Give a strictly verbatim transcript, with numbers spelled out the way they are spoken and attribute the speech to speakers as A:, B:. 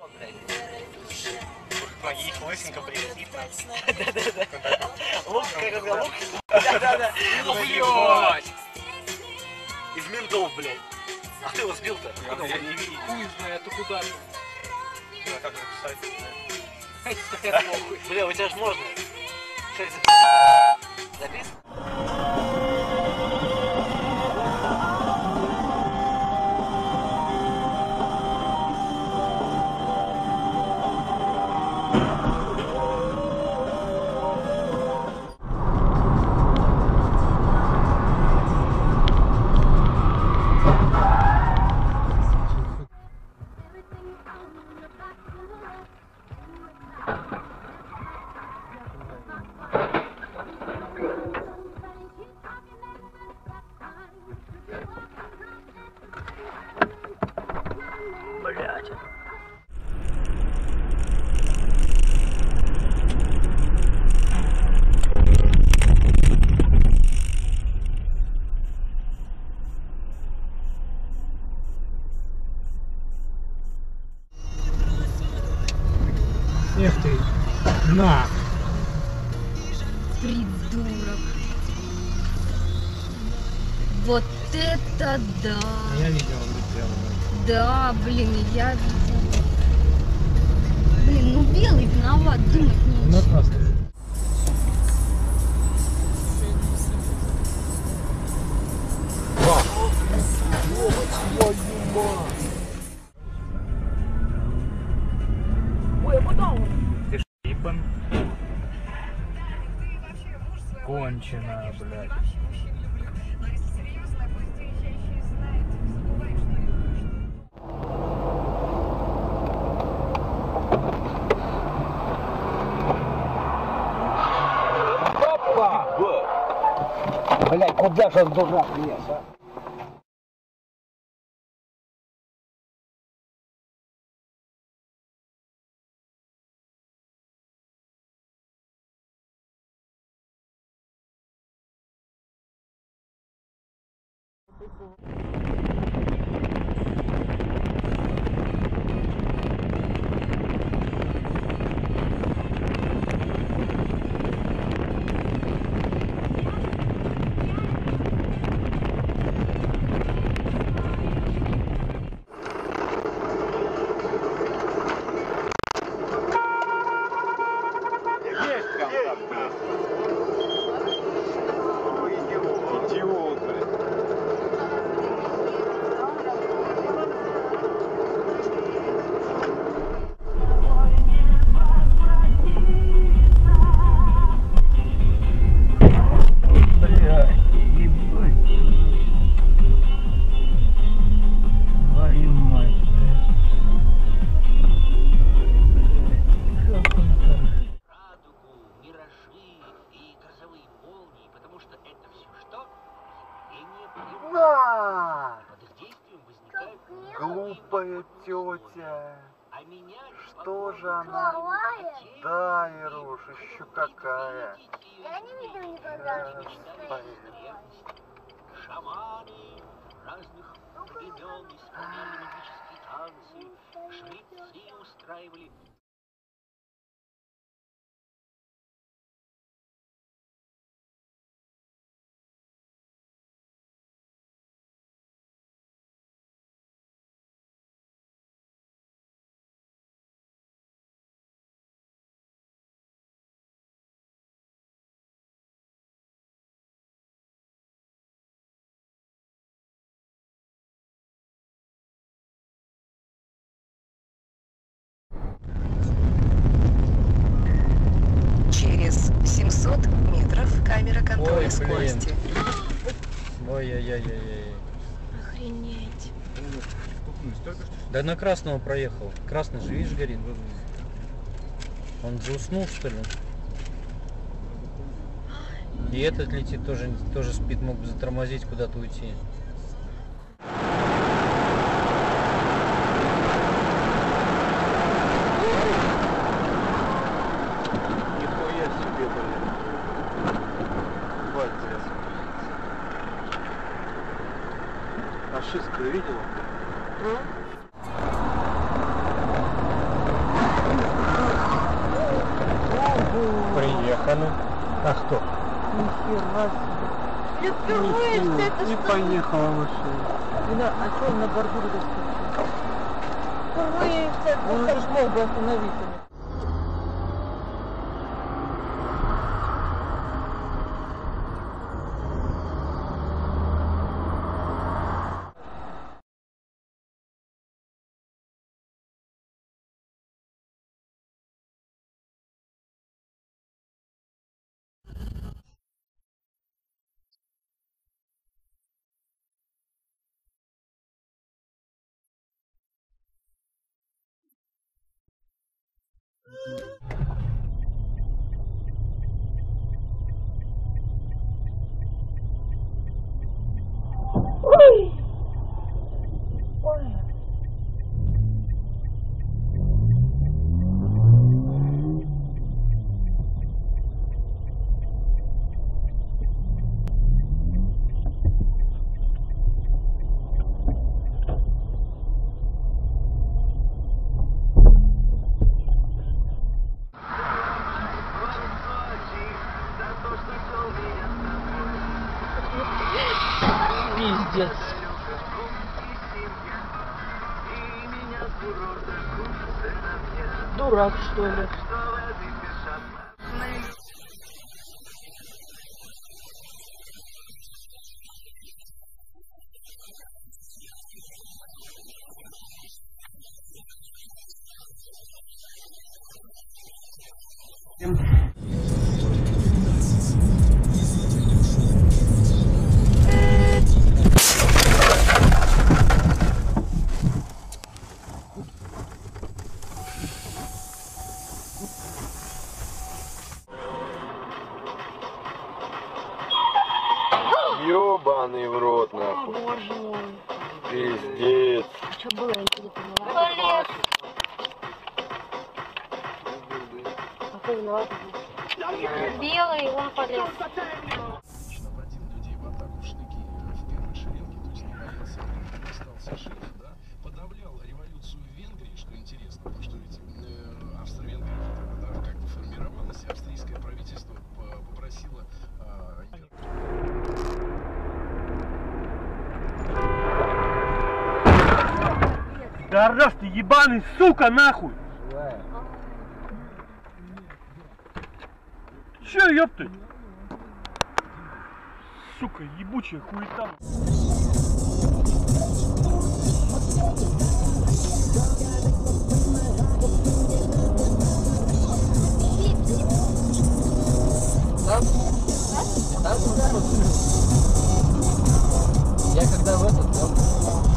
A: Ноги их лысенько прилетит. Да-да-да. Лук, как это, лук? Да-да-да. Блядь. Из ментов, блядь. А ты его сбил-то? Я не видел.
B: Хуй знает, ты куда?
A: А как написать? Бля, у тебя же можно. Что это записано? Записано? Блять.
C: Эх ты, на!
D: Придурок. Вот это да!
C: Я видел, он летел.
D: Да, блин, я видела. Блин, ну белый виноват, думать
C: На
D: нечего.
C: красный.
B: Ты шипан. Конченая, блядь.
A: Блять, куда же дурак лез, а?
E: Глупая тетя. Что же она? Да, Ируш, еще какая.
F: Я не видел никогда.
G: Шаманы разных времен исполняли магические танцы, жрецы устраивали.
H: Через семьсот метров камера контроля
C: Ой,
H: скорости.
C: Ой-ой-ой-ой-ой.
D: Охренеть.
C: Да на красного проехал. Красный же, видишь, горит. Он зауснул, что ли? И этот летит тоже, тоже спит, мог бы затормозить, куда-то уйти.
E: Фашистскую видела?
C: Да ну. А кто?
E: Нихера себе.
D: Я впервые
E: Ничего,
D: это
E: не
D: что?
E: поехала машина.
I: А что он на бордюре так случилось?
D: Впервые это
I: Он уже ж мог бы остановиться. Пиздец. Дурак, что ли?
E: Ёбаный в рот, нахуй.
D: О, боже мой.
E: Пиздец.
D: Что было, я не поняла. Полез. А кто виноват? Белый, он полез.
J: Лично водил людей в атаку в штыки в первой шеренге, то есть не боялся, остался жив, да, подавлял революцию в Венгрии, что интересно, потому что ведь э, Австро-Венгрия тогда, да, как бы формировалась, и австрийское правительство попросило э,
A: Да орёшь ты, ебаный, сука, нахуй! Чё, ёпты? Сука, ебучая хуета.
C: Я когда в этот,